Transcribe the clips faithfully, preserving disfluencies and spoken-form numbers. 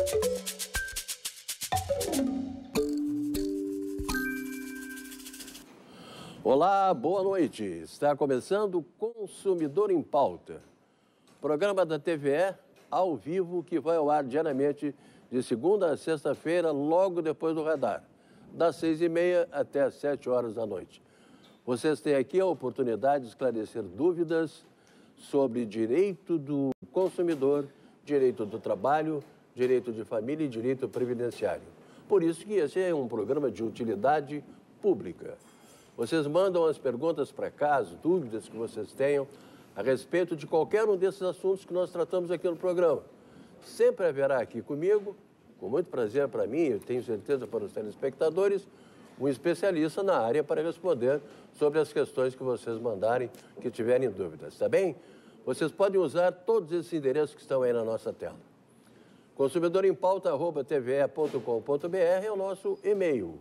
Olá, boa noite. Está começando o Consumidor em Pauta, programa da T V E ao vivo que vai ao ar diariamente de segunda a sexta-feira, logo depois do radar, das seis e meia até as sete horas da noite. Vocês têm aqui a oportunidade de esclarecer dúvidas sobre direito do consumidor, direito do trabalho, direito de família e direito previdenciário. Por isso que esse é um programa de utilidade pública. Vocês mandam as perguntas para cá, as dúvidas que vocês tenham a respeito de qualquer um desses assuntos que nós tratamos aqui no programa. Sempre haverá aqui comigo, com muito prazer para mim, eu tenho certeza para os telespectadores, um especialista na área para responder sobre as questões que vocês mandarem, que tiverem dúvidas, tá bem? Vocês podem usar todos esses endereços que estão aí na nossa tela. consumidor em pauta arroba t v e ponto com ponto b r é o nosso e-mail.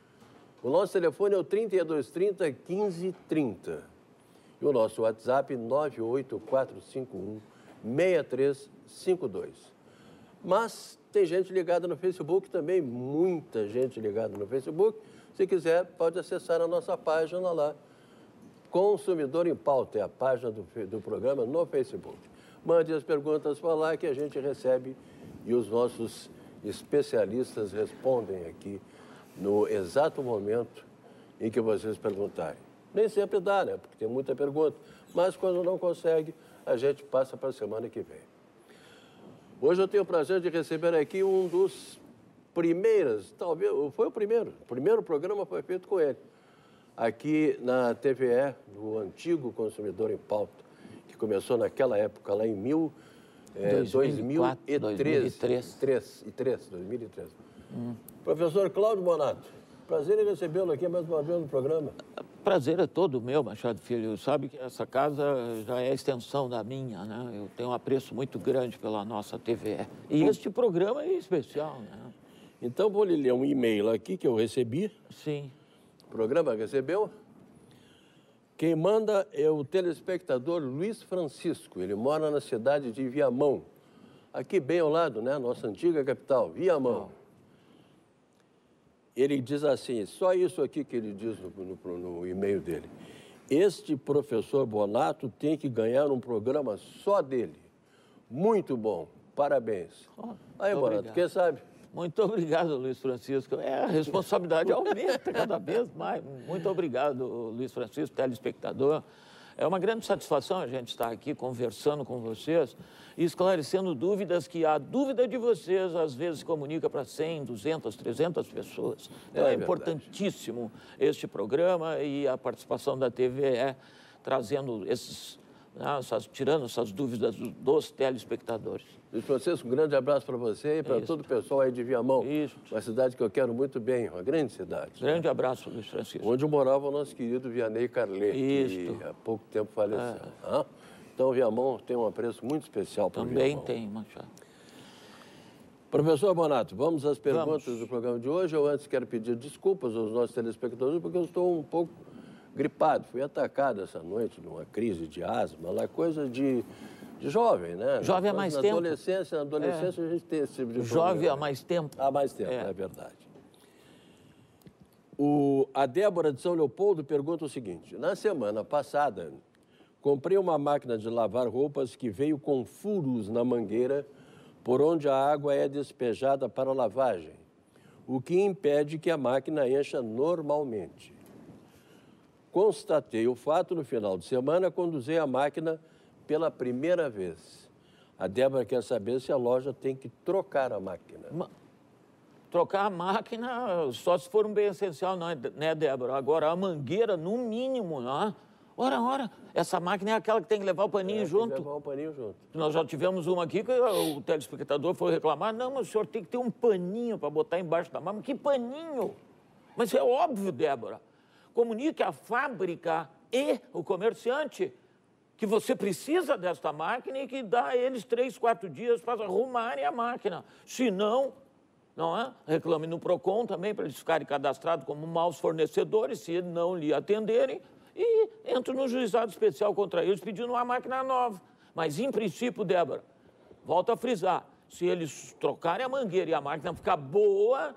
O nosso telefone é o trinta e dois trinta, quinze trinta. E o nosso WhatsApp nove oito quatro cinco um, seis três cinco dois. Mas tem gente ligada no Facebook também, muita gente ligada no Facebook. Se quiser, pode acessar a nossa página lá, Consumidor em Pauta, é a página do, do programa no Facebook. Mande as perguntas para lá que a gente recebe e os nossos especialistas respondem aqui no exato momento em que vocês perguntarem. Nem sempre dá, né? Porque tem muita pergunta. Mas quando não consegue, a gente passa para a semana que vem. Hoje eu tenho o prazer de receber aqui um dos primeiros, talvez, foi o primeiro, o primeiro programa foi feito com ele, aqui na T V E, do antigo Consumidor em Pauta, que começou naquela época, lá em mil, é, dois mil e três. dois mil e três. Hum. Professor Cláudio Bonato, prazer em recebê-lo aqui mais uma vez no programa. Prazer é todo meu, Machado Filho. Sabe que essa casa já é a extensão da minha, né? Eu tenho um apreço muito grande pela nossa T V E. E este programa é especial, né? Então, vou lhe ler um e-mail aqui que eu recebi. Sim. O programa recebeu. Quem manda é o telespectador Luiz Francisco. Ele mora na cidade de Viamão, aqui bem ao lado, né? Nossa antiga capital, Viamão. Ele diz assim, só isso aqui que ele diz no, no, no e-mail dele. Este professor Bonato tem que ganhar um programa só dele. Muito bom, parabéns. Oh, aí, Bonato, quem sabe? Muito obrigado, Luiz Francisco. É, a responsabilidade aumenta cada vez mais. Muito obrigado, Luiz Francisco, telespectador. É uma grande satisfação a gente estar aqui conversando com vocês e esclarecendo dúvidas que a dúvida de vocês às vezes comunica para cem, duzentas, trezentas pessoas. Então, é, é importantíssimo este programa e a participação da T V E trazendo esses, né, essas, tirando essas dúvidas dos telespectadores. Luiz Francisco, um grande abraço para você e para todo o pessoal aí de Viamão. Isso. Uma cidade que eu quero muito bem, uma grande cidade. Grande abraço, Luiz Francisco. Onde morava o nosso querido Vianney Carlet, que há pouco tempo faleceu. É. Ah, então, Viamão tem um apreço muito especial para o Viamão. Também tem, Machado. Professor Bonato, vamos às perguntas vamos. do programa de hoje. Eu antes quero pedir desculpas aos nossos telespectadores, porque eu estou um pouco gripado. Fui atacado essa noite numa crise de asma, lá coisa de... De jovem, né? Jovem há mais na tempo. Adolescência, na adolescência, é. a gente tem esse tipo de Jovem problema. há mais tempo. Há mais tempo, é, é verdade. O, a Débora de São Leopoldo pergunta o seguinte. Na semana passada, comprei uma máquina de lavar roupas que veio com furos na mangueira por onde a água é despejada para lavagem, o que impede que a máquina encha normalmente. Constatei o fato no final de semana quando usei a máquina pela primeira vez. A Débora quer saber se a loja tem que trocar a máquina. Ma... Trocar a máquina só se for um bem essencial, não é, né, Débora? Agora, a mangueira, no mínimo, né? Ora, ora, essa máquina é aquela que tem que levar o paninho é, junto. Tem que levar o paninho junto. Nós já tivemos uma aqui que o telespectador foi reclamar. Não, mas o senhor tem que ter um paninho para botar embaixo da máquina. Que paninho? Mas é óbvio, Débora. Comunique a fábrica e o comerciante que você precisa desta máquina e que dá a eles três, quatro dias para arrumarem a máquina. Se não, não é? Reclame no PROCON também para eles ficarem cadastrados como maus fornecedores, se não lhe atenderem, e entre no juizado especial contra eles pedindo uma máquina nova. Mas, em princípio, Débora, volto a frisar, Se eles trocarem a mangueira e a máquina ficar boa,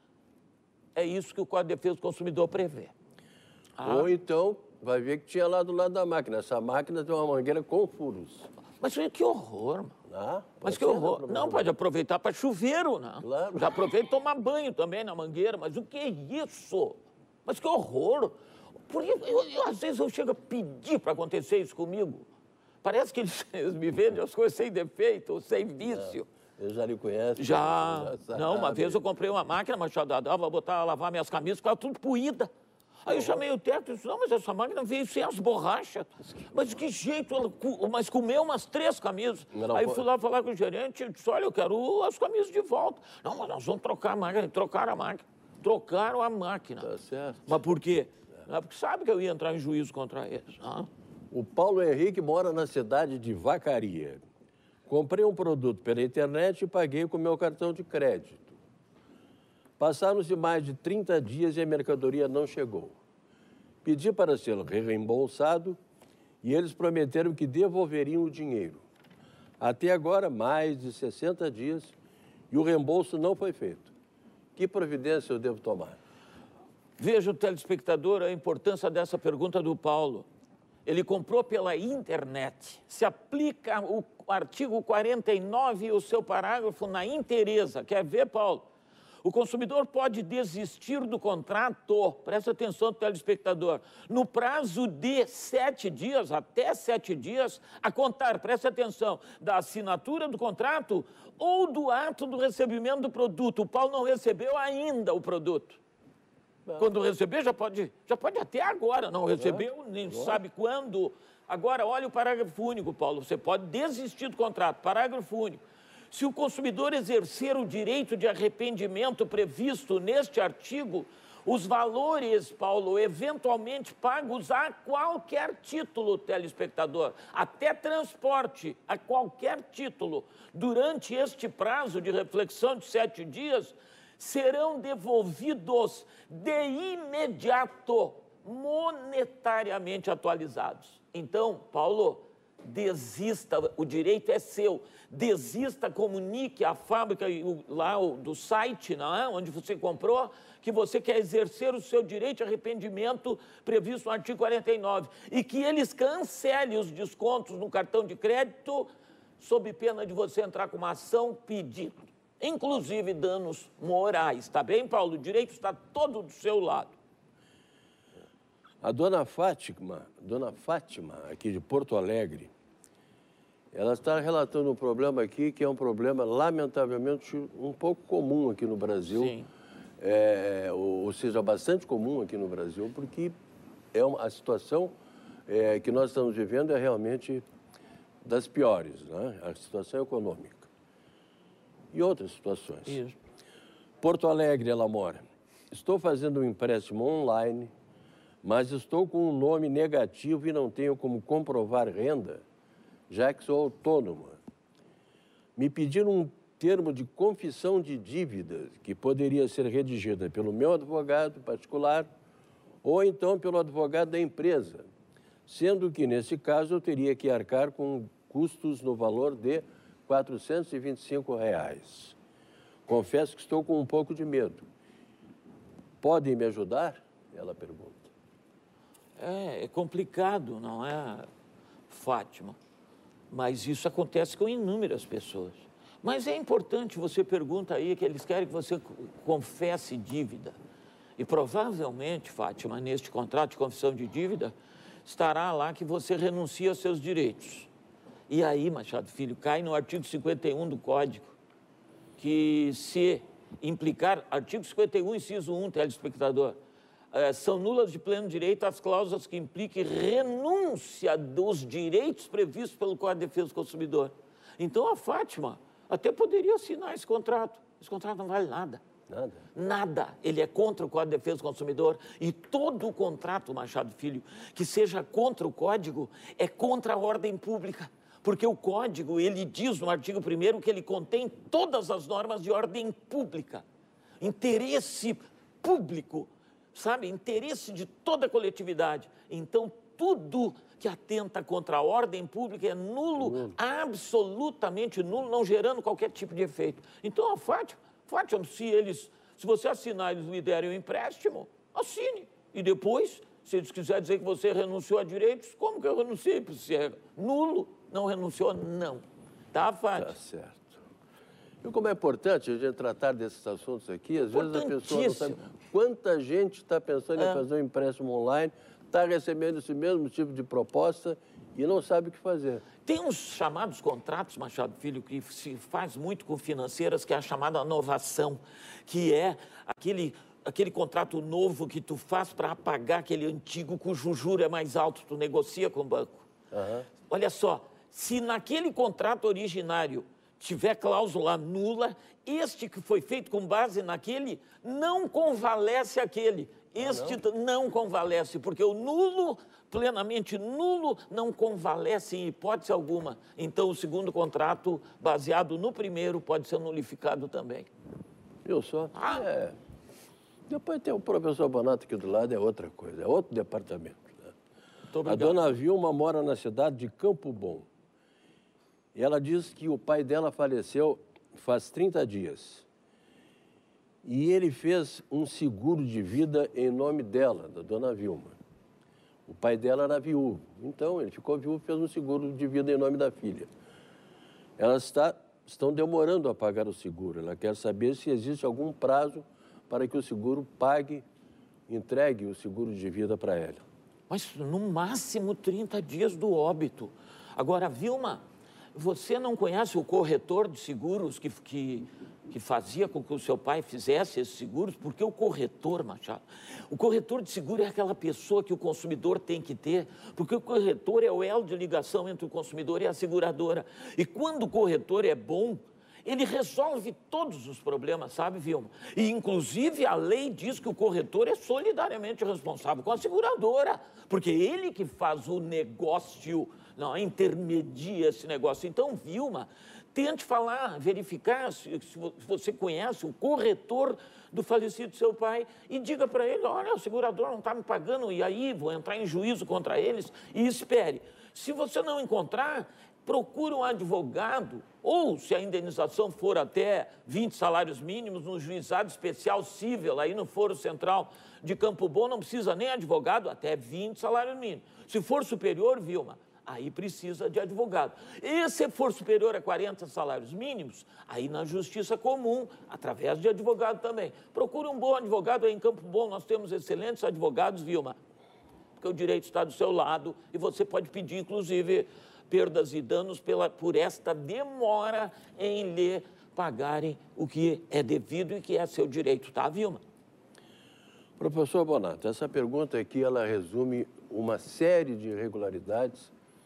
é isso que o Código de Defesa do Consumidor prevê. Ah. Ou então, vai ver que tinha lá do lado da máquina. Essa máquina tem uma mangueira com furos. Mas que horror, mano. Ah, mas que horror. Não, pode aproveitar para chuveiro, não. Claro. Já aproveita e tomar banho também na mangueira. Mas o que é isso? Mas que horror. Por isso, eu, eu, às vezes eu chego a pedir para acontecer isso comigo. Parece que eles, eles me vendem as coisas sem defeito, sem vício. Não, eu já lhe conheço. Já. já não, uma vez eu comprei uma máquina, Machado, ah, vou botar a lavar minhas camisas, ficava tudo poída. Aí eu chamei o técnico e disse, não, mas essa máquina veio sem as borrachas. Mas de que jeito? Ela, mas comeu umas três camisas. Não, aí fui lá falar com o gerente e disse, olha, eu quero as camisas de volta. Não, mas nós vamos trocar a máquina. Trocaram a máquina. Trocaram a máquina. Tá certo. Mas por quê? É. Porque sabe que eu ia entrar em juízo contra eles. Ah. O Paulo Henrique mora na cidade de Vacaria. Comprei um produto pela internet e paguei com meu cartão de crédito. Passaram-se mais de trinta dias e a mercadoria não chegou. Pedi para ser reembolsado e eles prometeram que devolveriam o dinheiro. Até agora, mais de sessenta dias e o reembolso não foi feito. Que providência eu devo tomar? Veja, o telespectador, a importância dessa pergunta do Paulo. Ele comprou pela internet. Se aplica o artigo quarenta e nove e o seu parágrafo na inteireza. Quer ver, Paulo? O consumidor pode desistir do contrato, presta atenção, telespectador, no prazo de sete dias, até sete dias, a contar, presta atenção, da assinatura do contrato ou do ato do recebimento do produto. O Paulo não recebeu ainda o produto. Quando receber, já pode, já pode até agora, não recebeu, nem sabe quando. Agora, olha o parágrafo único, Paulo, você pode desistir do contrato, parágrafo único. Se o consumidor exercer o direito de arrependimento previsto neste artigo, os valores, Paulo, eventualmente pagos a qualquer título, telespectador, até transporte, a qualquer título, durante este prazo de reflexão de sete dias, serão devolvidos de imediato, monetariamente atualizados. Então, Paulo, desista, o direito é seu, desista, comunique à fábrica lá do site, não é? Onde você comprou, que você quer exercer o seu direito de arrependimento previsto no artigo quarenta e nove e que eles cancelem os descontos no cartão de crédito sob pena de você entrar com uma ação pedindo, inclusive danos morais, tá bem, Paulo? O direito está todo do seu lado. A dona Fátima, dona Fátima, aqui de Porto Alegre, ela está relatando um problema aqui que é um problema, lamentavelmente, um pouco comum aqui no Brasil. Sim. É, ou, ou seja, bastante comum aqui no Brasil, porque é uma, a situação é, que nós estamos vivendo é realmente das piores, né? A situação econômica. E outras situações. Isso. Porto Alegre, ela mora. Estou fazendo um empréstimo online, mas estou com um nome negativo e não tenho como comprovar renda, já que sou autônoma. Me pediram um termo de confissão de dívidas, que poderia ser redigida pelo meu advogado particular ou então pelo advogado da empresa, sendo que, nesse caso, eu teria que arcar com custos no valor de quatrocentos e vinte e cinco reais. Confesso que estou com um pouco de medo. Podem me ajudar? Ela pergunta. É, é complicado, não é, Fátima? Mas isso acontece com inúmeras pessoas. Mas é importante, você pergunta aí que eles querem que você confesse dívida. E provavelmente, Fátima, neste contrato de confissão de dívida, estará lá que você renuncia aos seus direitos. E aí, Machado Filho, cai no artigo cinquenta e um do Código, que se implicar, artigo cinquenta e um, inciso um, telespectador, é, são nulas de pleno direito as cláusulas que impliquem renúncia dos direitos previstos pelo Código de Defesa do Consumidor. Então, a Fátima até poderia assinar esse contrato. Esse contrato não vale nada. Nada. Nada. Ele é contra o Código de Defesa do Consumidor. E todo o contrato, Machado Filho, que seja contra o Código, é contra a ordem pública. Porque o Código, ele diz no artigo primeiro que ele contém todas as normas de ordem pública. Interesse público, sabe? Interesse de toda a coletividade. Então, tudo que atenta contra a ordem pública é nulo, nulo, absolutamente nulo, não gerando qualquer tipo de efeito. Então, a Fátima, Fátima, se eles, se você assinar, eles lhe derem o empréstimo, assine. E depois, se eles quiserem dizer que você renunciou a direitos, como que eu renunciei? Se é nulo, não renunciou, não. Tá, Fátima? Tá certo. E como é importante a gente tratar desses assuntos aqui, às vezes a pessoa não sabe quanta gente está pensando é. em fazer um empréstimo online, está recebendo esse mesmo tipo de proposta e não sabe o que fazer. Tem uns chamados contratos, Machado Filho, que se faz muito com financeiras, que é a chamada novação, que é aquele, aquele contrato novo que tu faz para apagar aquele antigo cujo juro é mais alto, tu negocia com o banco. Uhum. Olha só, se naquele contrato originário tiver cláusula nula, este que foi feito com base naquele não convalesce aquele. Este ah, não? não convalesce, porque o nulo, plenamente nulo, não convalesce em hipótese alguma. Então, o segundo contrato, baseado no primeiro, pode ser nulificado também. Viu só? Ah. É. Depois tem o professor Bonato aqui do lado, é outra coisa, é outro departamento. Né? A dona Vilma mora na cidade de Campo Bom. E ela diz que o pai dela faleceu faz trinta dias. E ele fez um seguro de vida em nome dela, da dona Vilma. O pai dela era viúvo. Então, ele ficou viúvo e fez um seguro de vida em nome da filha. Elas está, estão demorando a pagar o seguro. Ela quer saber se existe algum prazo para que o seguro pague, entregue o seguro de vida para ela. Mas, no máximo, trinta dias do óbito. Agora, Vilma, você não conhece o corretor de seguros que, que, que fazia com que o seu pai fizesse esses seguros? Porque o corretor, Machado, o corretor de seguro é aquela pessoa que o consumidor tem que ter, porque o corretor é o elo de ligação entre o consumidor e a seguradora. E quando o corretor é bom, ele resolve todos os problemas, sabe, Vilma? E, inclusive, a lei diz que o corretor é solidariamente responsável com a seguradora, porque é ele que faz o negócio, não, intermedia esse negócio. Então, Vilma, tente falar, verificar se, se você conhece o corretor do falecido seu pai e diga para ele, olha, o segurador não está me pagando, e aí vou entrar em juízo contra eles e espere. Se você não encontrar, procure um advogado, ou se a indenização for até vinte salários mínimos, no juizado especial cível, aí no Foro Central de Campo Bom, não precisa nem advogado, até vinte salários mínimos. Se for superior, Vilma, aí precisa de advogado. E se for superior a quarenta salários mínimos, aí na justiça comum, através de advogado também. Procure um bom advogado aí em Campo Bom, nós temos excelentes advogados, Vilma, porque o direito está do seu lado e você pode pedir, inclusive, perdas e danos pela, por esta demora em lhe pagarem o que é devido e que é seu direito, tá, Vilma? Professor Bonato, essa pergunta aqui, ela resume uma série de irregularidades,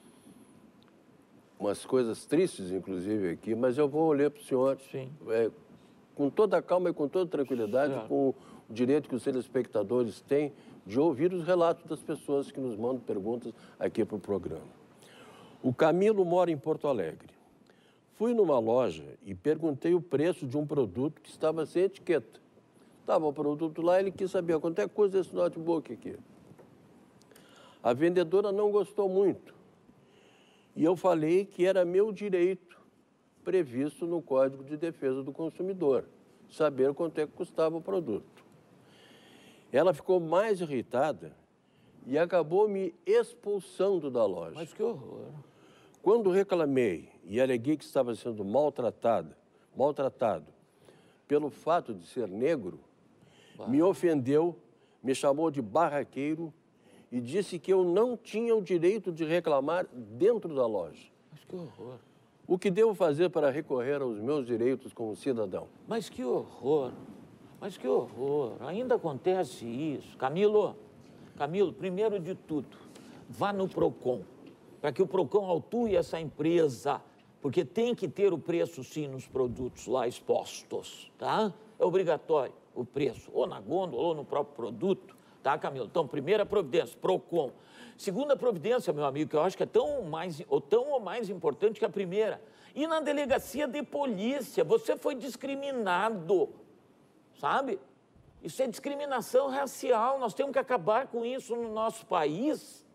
umas coisas tristes, inclusive, aqui, mas eu vou ler para o senhor é, com toda a calma e com toda tranquilidade, é. com o direito que os telespectadores têm de ouvir os relatos das pessoas que nos mandam perguntas aqui para o programa. O Camilo mora em Porto Alegre. Fui numa loja e perguntei o preço de um produto que estava sem etiqueta. Estava o produto lá, ele quis saber quanto é que custa esse notebook aqui. A vendedora não gostou muito. E eu falei que era meu direito, previsto no Código de Defesa do Consumidor, saber quanto é que custava o produto. Ela ficou mais irritada e acabou me expulsando da loja. Mas que horror! Quando reclamei e aleguei que estava sendo maltratada, maltratado pelo fato de ser negro, bah. me ofendeu, me chamou de barraqueiro e disse que eu não tinha o direito de reclamar dentro da loja. Mas que horror! O que devo fazer para recorrer aos meus direitos como cidadão? Mas que horror! Mas que horror! Ainda acontece isso. Camilo, Camilo, primeiro de tudo, vá no PROCON, para que o PROCON autue essa empresa, porque tem que ter o preço, sim, nos produtos lá expostos, tá? É obrigatório o preço, ou na gôndola, ou no próprio produto, tá, Camilo? Então, primeira providência, PROCON. Segunda providência, meu amigo, que eu acho que é tão, mais, ou tão ou mais importante que a primeira, e na delegacia de polícia, você foi discriminado, sabe? Isso é discriminação racial, nós temos que acabar com isso no nosso país,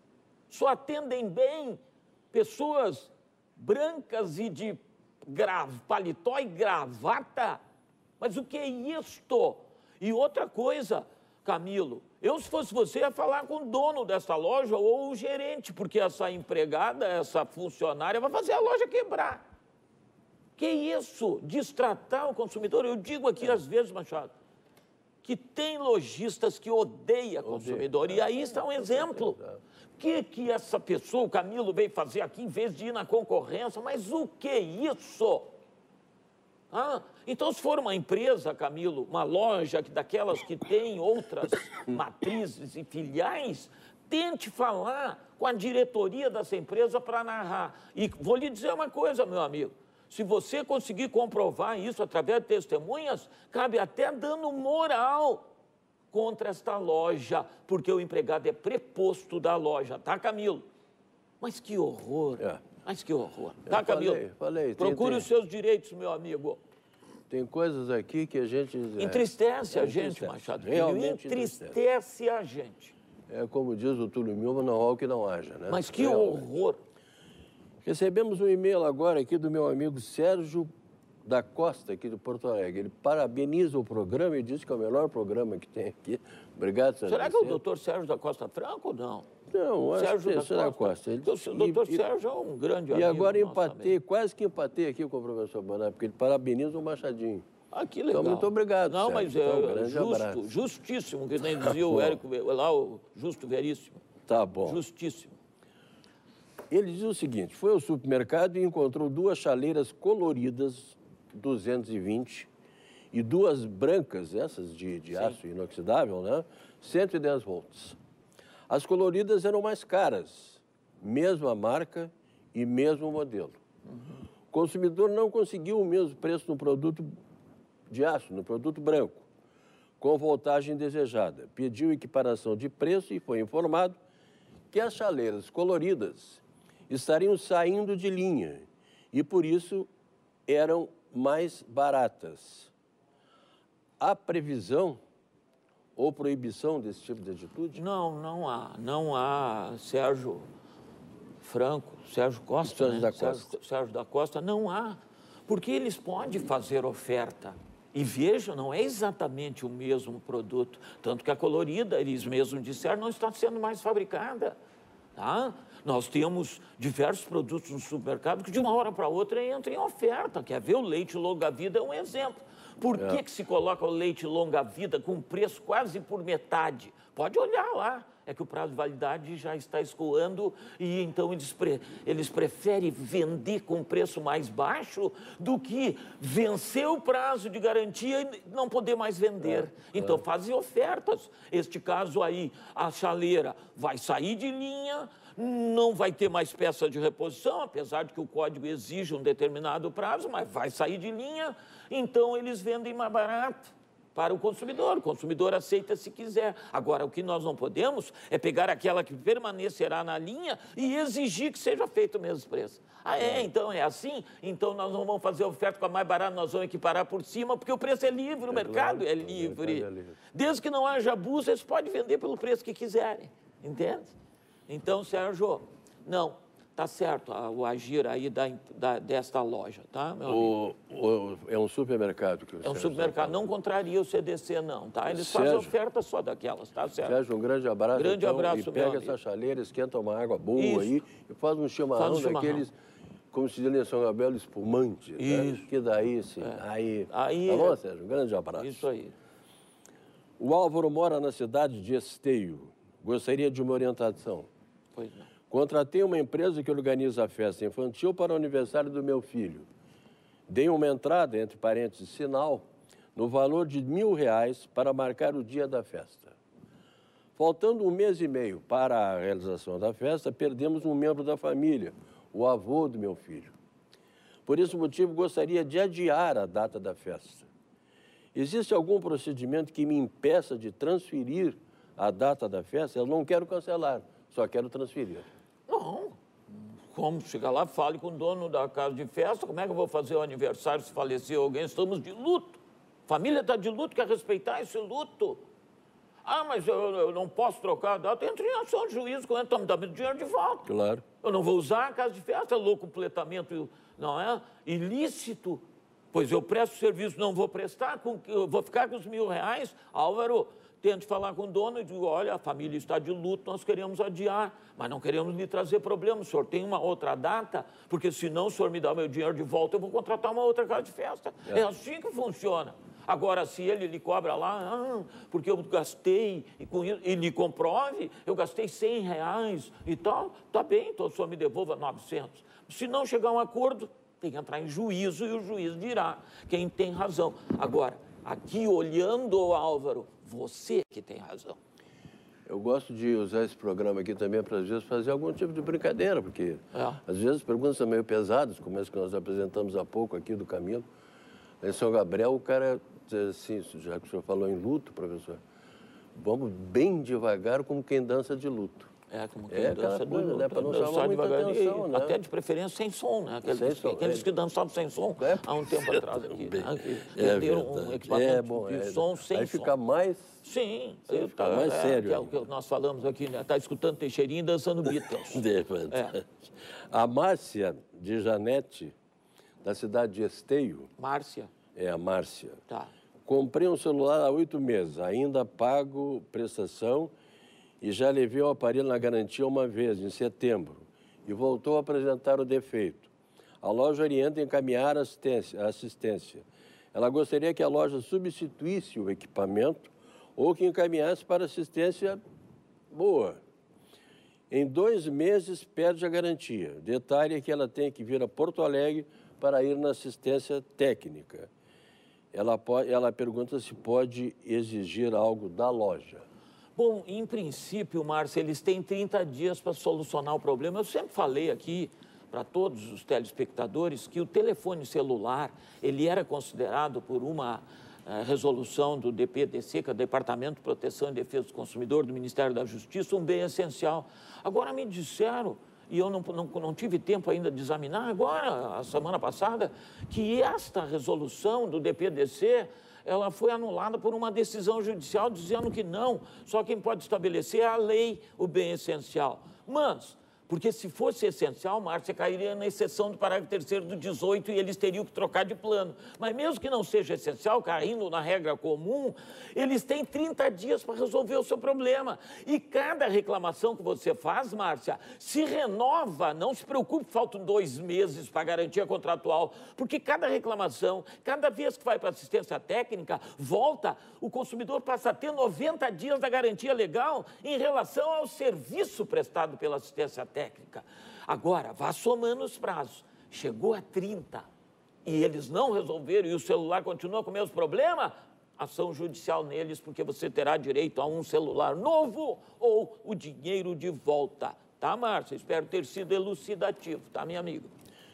Só atendem bem pessoas brancas e de gra... paletó e gravata. Mas o que é isto? E outra coisa, Camilo, eu, se fosse você, ia falar com o dono dessa loja ou o gerente, porque essa empregada, essa funcionária, vai fazer a loja quebrar. Que isso? Destratar o consumidor? Eu digo aqui, às vezes, Machado, que tem lojistas que odeiam consumidor. E aí está um exemplo. O que, que essa pessoa, o Camilo, veio fazer aqui em vez de ir na concorrência? Mas o que é isso? Ah, então, se for uma empresa, Camilo, uma loja daquelas que tem outras matrizes e filiais, tente falar com a diretoria dessa empresa para narrar. E vou lhe dizer uma coisa, meu amigo. Se você conseguir comprovar isso através de testemunhas, cabe até dano moral contra esta loja, porque o empregado é preposto da loja, tá, Camilo? Mas que horror, é. mas que horror. Eu tá, Camilo? Falei, falei. Procure tem, os seus direitos, meu amigo. Tem coisas aqui que a gente... Entristece é, a gente, entristece. Machado. Realmente entristece, entristece a gente. É como diz o Túlio Milman, não há o que não haja, né? Mas que Realmente. horror. Recebemos um e-mail agora aqui do meu amigo Sérgio da Costa, aqui de Porto Alegre. Ele parabeniza o programa e diz que é o melhor programa que tem aqui. Obrigado, Sérgio. Será que é o doutor Sérgio da Costa Franco ou não? Não, acho Sérgio que é da Sérgio da Costa. Ele Então, o doutor e, Sérgio é um grande amigo. E agora nosso empatei, também. quase que empatei aqui com o professor Bonar, porque ele parabeniza o Machadinho. Ah, que legal. Então, muito obrigado, Não, Sérgio. mas é então, um grande justo, abraço. justíssimo, que nem dizia o Érico, lá o Justo Veríssimo. Tá bom. Justíssimo. Ele diz o seguinte, foi ao supermercado e encontrou duas chaleiras coloridas, duzentos e vinte, e duas brancas, essas de, de aço inoxidável, né? cento e dez volts. As coloridas eram mais caras, mesma marca e mesmo modelo. Uhum. O consumidor não conseguiu o mesmo preço no produto de aço, no produto branco, com voltagem desejada. Pediu equiparação de preço e foi informado que as chaleiras coloridas estariam saindo de linha e, por isso, eram mais baratas. Há previsão ou proibição desse tipo de atitude? Não, não há. Não há, Sérgio Franco, Sérgio Costa, Sérgio né? da Costa. Sérgio, Sérgio da Costa, não há. Porque eles podem fazer oferta. E veja, não é exatamente o mesmo produto. Tanto que a colorida, eles mesmos disseram, não está sendo mais fabricada. Tá? Nós temos diversos produtos no supermercado que de uma hora para outra entram em oferta. Quer ver? O leite longa-vida é um exemplo. Por é. que, que se coloca o leite longa-vida com preço quase por metade? Pode olhar lá. É que o prazo de validade já está escoando e então eles, pre, eles preferem vender com preço mais baixo do que vencer o prazo de garantia e não poder mais vender. É, então é. fazem ofertas. Este caso aí, a chaleira vai sair de linha, não vai ter mais peça de reposição, apesar de que o código exige um determinado prazo, mas vai sair de linha, então eles vendem mais barato para o consumidor. O consumidor aceita se quiser. Agora, o que nós não podemos é pegar aquela que permanecerá na linha e exigir que seja feito o mesmo preço. Ah, é? Então é assim? Então nós não vamos fazer oferta com a mais barata, nós vamos equiparar por cima, porque o preço é livre, o mercado é livre. Desde que não haja abuso, eles podem vender pelo preço que quiserem. Entende? Então, Sérgio, não. Tá certo o agir aí da, da, desta loja, tá, meu amigo? O, o, é um supermercado que o É um supermercado, não contraria o C D C, não, tá? Eles Sérgio, fazem oferta só daquelas, tá certo? Sérgio, um grande abraço. Grande então, abraço, e pega meu essa chaleira, esquenta uma água boa Isso. aí e faz um chimarrão, faz um chimarrão. daqueles, como se diz em São Gabriel, espumante. Isso. Né? Que daí, sim. É. Aí, aí tá bom, é... Sérgio? Um grande abraço. Isso aí. O Álvaro mora na cidade de Esteio. Gostaria de uma orientação. Pois não. Contratei uma empresa que organiza a festa infantil para o aniversário do meu filho. Dei uma entrada, entre parênteses, sinal, no valor de mil reais para marcar o dia da festa. Faltando um mês e meio para a realização da festa, perdemos um membro da família, o avô do meu filho. Por esse motivo, gostaria de adiar a data da festa. Existe algum procedimento que me impeça de transferir a data da festa? Eu não quero cancelar, só quero transferir. Não. Como chegar lá, fale com o dono da casa de festa, como é que eu vou fazer o aniversário se faleceu alguém? Estamos de luto. A família está de luto, quer respeitar esse luto. Ah, mas eu, eu não posso trocar a data. Entre em ação de juízo, quando está me dando dinheiro de volta. Claro. Eu não vou usar a casa de festa, locupletamento, não é? Ilícito. Pois eu presto serviço, não vou prestar, com, eu vou ficar com os mil reais. Álvaro, tente falar com o dono e digo, olha, a família está de luto, nós queremos adiar, mas não queremos lhe trazer problemas. O senhor tem uma outra data, porque senão o senhor me dá meu dinheiro de volta, eu vou contratar uma outra casa de festa. É, é assim que funciona. Agora, se ele lhe cobra lá, ah, porque eu gastei, e com isso, e lhe comprove, eu gastei cem reais e tal, tá bem, então o senhor me devolva novecentos. Se não chegar a um acordo, tem que entrar em juízo e o juiz dirá quem tem razão. Agora, aqui olhando, Álvaro, você que tem razão. Eu gosto de usar esse programa aqui também para, às vezes, fazer algum tipo de brincadeira, porque, é. às vezes, as perguntas são meio pesadas, como essa que nós apresentamos há pouco aqui do Camilo. Em São Gabriel, o cara diz assim, já que o senhor falou em luto, professor, vamos bem devagar como quem dança de luto. É, como quem é dança de luto. Né? Para não chamar muita atenção, né? Até de preferência sem som, né? Aqueles, sem som, aqueles é. que dançavam sem som é. há um tempo atrás aqui. Né? Que é venderam um equipamento é, bom, de é. som sem Aí som. fica mais... Sim. Aí fica tá, mais é, sério. Que é o que nós falamos aqui, né? Está escutando Teixeirinho e dançando Beatles. é. A Márcia de Janete, da cidade de Esteio... Márcia. É, a Márcia. Tá. Comprei um celular há oito meses, ainda pago prestação e já levei o aparelho na garantia uma vez, em setembro, e voltou a apresentar o defeito. A loja orienta em encaminhar assistência, assistência. Ela gostaria que a loja substituísse o equipamento ou que encaminhasse para assistência boa. Em dois meses, perde a garantia. Detalhe é que ela tem que vir a Porto Alegre para ir na assistência técnica. Ela, pode, ela pergunta se pode exigir algo da loja. Bom, em princípio, Márcia, eles têm trinta dias para solucionar o problema. Eu sempre falei aqui para todos os telespectadores que o telefone celular, ele era considerado por uma uh, resolução do D P D C, que é o Departamento de Proteção e Defesa do Consumidor do Ministério da Justiça, um bem essencial. Agora me disseram, e eu não, não, não tive tempo ainda de examinar, agora, a semana passada, que esta resolução do D P D C, ela foi anulada por uma decisão judicial dizendo que não, só quem pode estabelecer é a lei, o bem essencial. Mas, porque se fosse essencial, Márcia, cairia na exceção do parágrafo terceiro do dezoito e eles teriam que trocar de plano. Mas mesmo que não seja essencial, caindo na regra comum, eles têm trinta dias para resolver o seu problema. E cada reclamação que você faz, Márcia, se renova, não se preocupe, faltam dois meses para a garantia contratual, porque cada reclamação, cada vez que vai para assistência técnica, volta, o consumidor passa a ter noventa dias da garantia legal em relação ao serviço prestado pela assistência técnica. Técnica. Agora, vá somando os prazos. Chegou a trinta e eles não resolveram e o celular continua com o mesmo problema, ação judicial neles, porque você terá direito a um celular novo ou o dinheiro de volta. Tá, Márcia? Espero ter sido elucidativo, tá, minha amiga?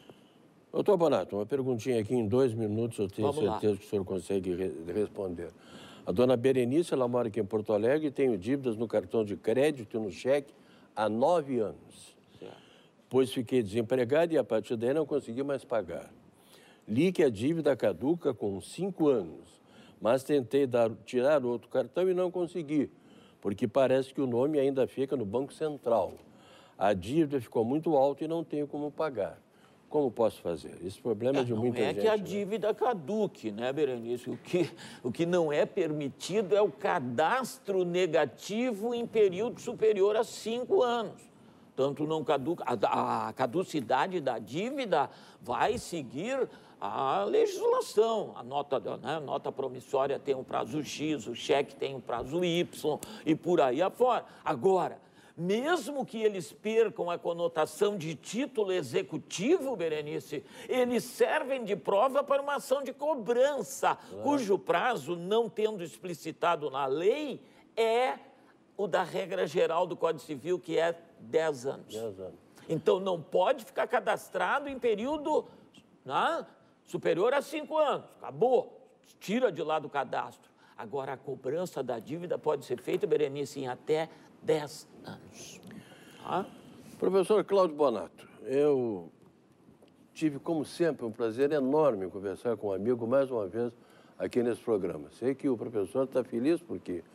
Doutor Bonato, uma perguntinha aqui em dois minutos, eu tenho Vamos certeza lá. que o senhor consegue re responder. A dona Berenice, ela mora aqui em Porto Alegre e tem dívidas no cartão de crédito e no cheque há nove anos. Pois fiquei desempregado e a partir daí não consegui mais pagar. Li que a dívida caduca com cinco anos, mas tentei dar, tirar outro cartão e não consegui, porque parece que o nome ainda fica no Banco Central. A dívida ficou muito alta e não tenho como pagar. Como posso fazer? Esse problema é de muita gente. Não é que a dívida caduque, né, Berenice? O que, o que não é permitido é o cadastro negativo em período superior a cinco anos. Tanto não caduca, a, a caducidade da dívida vai seguir a legislação. A nota, né, a nota promissória tem um prazo X, o cheque tem um prazo Y e por aí afora. Agora, mesmo que eles percam a conotação de título executivo, Berenice, eles servem de prova para uma ação de cobrança, claro, cujo prazo, não tendo explicitado na lei, é o da regra geral do Código Civil, que é dez anos. dez anos. Então, não pode ficar cadastrado em período, né, superior a cinco anos. Acabou. Tira de lá do cadastro. Agora, a cobrança da dívida pode ser feita, Berenice, em até dez anos. Tá? Professor Cláudio Bonato, eu tive, como sempre, um prazer enorme conversar com um amigo mais uma vez aqui nesse programa. Sei que o professor está feliz porque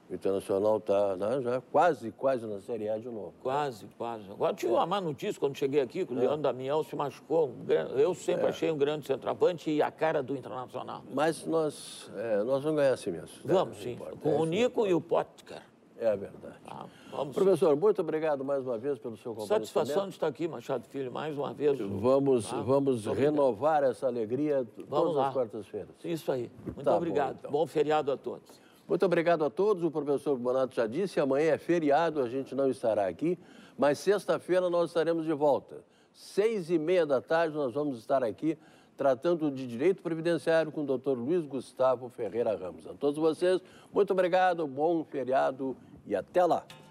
O Internacional está né, já quase, quase na Série A de novo. Quase, quase. Agora tive uma má notícia quando cheguei aqui, que o Leandro Damião se machucou. Um gran- Eu sempre É. achei um grande centroavante e a cara do Internacional. Mas nós, é, nós vamos ganhar assim mesmo. Vamos, É, sim. não importa. Com É o isso. Nico e o Potker. É a verdade. Tá? Vamos. Professor, muito obrigado mais uma vez pelo seu comprometimento. Satisfação de estar aqui, Machado Filho, mais uma vez. Vamos, Tá? vamos Muito obrigado. renovar essa alegria Vamos todas lá. as quartas-feiras. Isso aí. Muito Tá bom, obrigado. então. Bom feriado a todos. Muito obrigado a todos. O professor Bonato já disse, amanhã é feriado, a gente não estará aqui, mas sexta-feira nós estaremos de volta. Seis e meia da tarde nós vamos estar aqui tratando de direito previdenciário com o doutor Luiz Gustavo Ferreira Ramos. A todos vocês, muito obrigado, bom feriado e até lá.